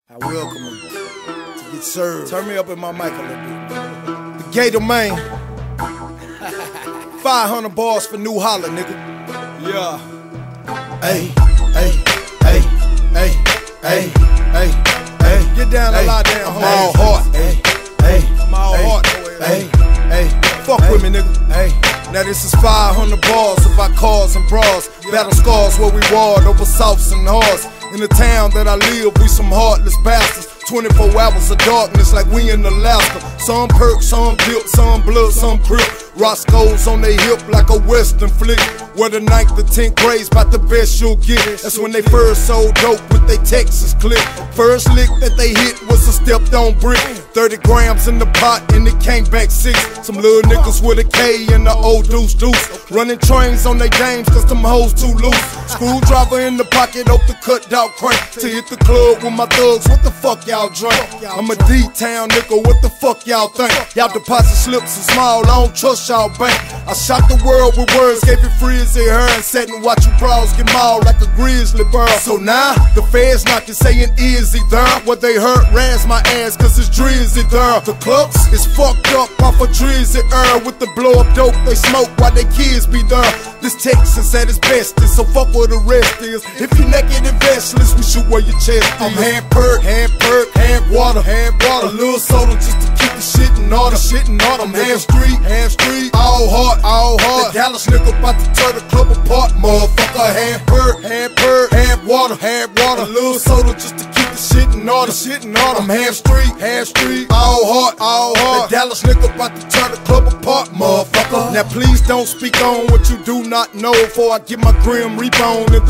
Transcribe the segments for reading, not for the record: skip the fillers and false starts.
I welcome him to get served. Turn me up in my mic a little bit. The Gator Man. 500 bars for New Holland, nigga. Yeah. Hey, hey, hey, hey, hey, hey, hey. Get down a lot down, I'm all heart. Hey, hey, I'm all heart. Hey, hey, fuck with me, nigga. Hey. Now this is 500 bars about cars and bras. Battle scars where we warred over Souths and Hards. In the town that I live, we some heartless bastards. 24 hours of darkness like we in Alaska. Some perk, some built, some blood, some crip. Roscoe's on they hip like a western flick. Where the 9th to 10th grade's about the best you'll get. That's when they first sold dope with they Texas clip. First lick that they hit was a stepped on brick. 30 grams in the pot and it came back 6. Some little niggas with a K and the old deuce deuce. Running trains on they games cause them hoes too loose. Screwdriver in the pocket, hope the cut out crank. To hit the club with my thugs, what the fuck y'all drink? I'm a D-town nigga, what the fuck y'all think? Y'all deposit slips are small, I don't trust y'all bank. I shot the world with words, gave it frizzy hair, and sat and watch you bros get mauled like a grizzly bear. So now, the feds knocking saying is he there? What they heard, razz my ass cause it's drizzy there. The clubs is fucked up off a drizzy air. With the blow up dope they smoke while they kids be there. This Texas at its bestest, so fuck what the rest is. If you naked and vestless, we shoot where your chest is. I'm hand perk, hand water, a little soda just to keep the shit in order. I'm hand street, all heart. The Dallas nigga about to tear the club apart, motherfucker. Hand perk, hand water, a little soda just to keep the shit in order. I'm hand street, all heart. The Dallas nigga about to tear the club apart, motherfucker. Now please don't speak on what you do not know, before I get my grim rebound at the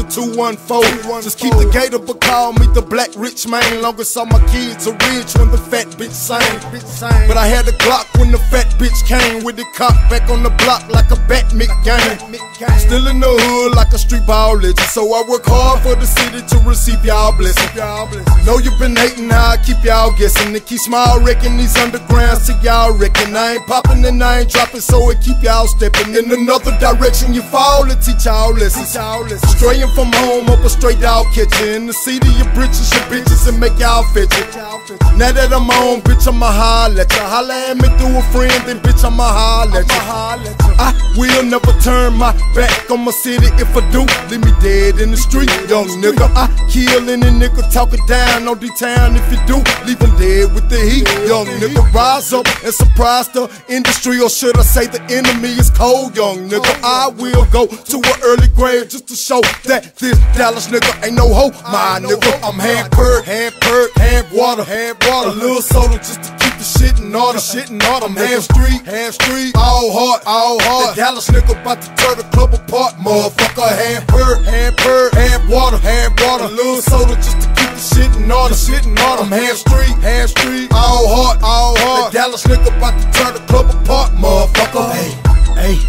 214. Just keep the gator, but call me the black rich man. Long as all my kids are rich when the fat bitch sang. But I had the Glock when the fat bitch came. With the cock back on the block like a Batman game. Still in the hood like a street ball legend. So I work hard for the city to receive y'all blessing. Know you been hating how I keep y'all guessing. To keep smile wrecking these undergrounds till y'all reckon I ain't popping and I ain't dropping, so it keep y'all stepping in another direction. You fall to teach y'all lessons. Straying from home up a straight dog kitchen. The seat of your britches, your bitches, and make y'all fetch it. Now that I'm on, bitch, I'ma holler at ya. Holla at me through a friend, then bitch, I'ma holler at ya. I will never turn my back on my city. If I do, leave me dead in the street, young nigga. I kill any nigga talking down on D-Town. If you do, leave him dead with the heat, young nigga. Rise up and surprise the industry, or should I say the enemy is cold, young nigga. I will go to an early grave just to show that this Dallas nigga ain't no hoe, my nigga. I'm hand perk, hand water, a little soda just to keep the shit in order. I'm hand street, all heart. The Dallas nigga about to tear the club apart, motherfucker. Hand perk, hand water, a little soda just to keep the shit in order. I'm hand street, all heart. The Dallas nigga about to tear the club apart, motherfucker. Hey.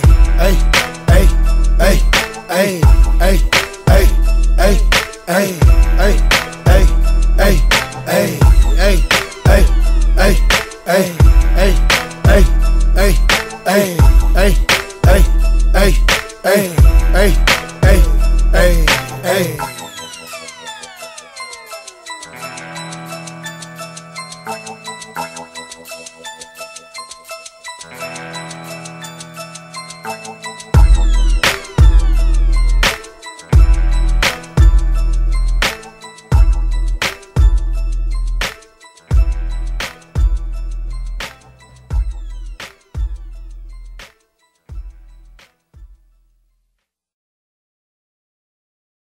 Hey.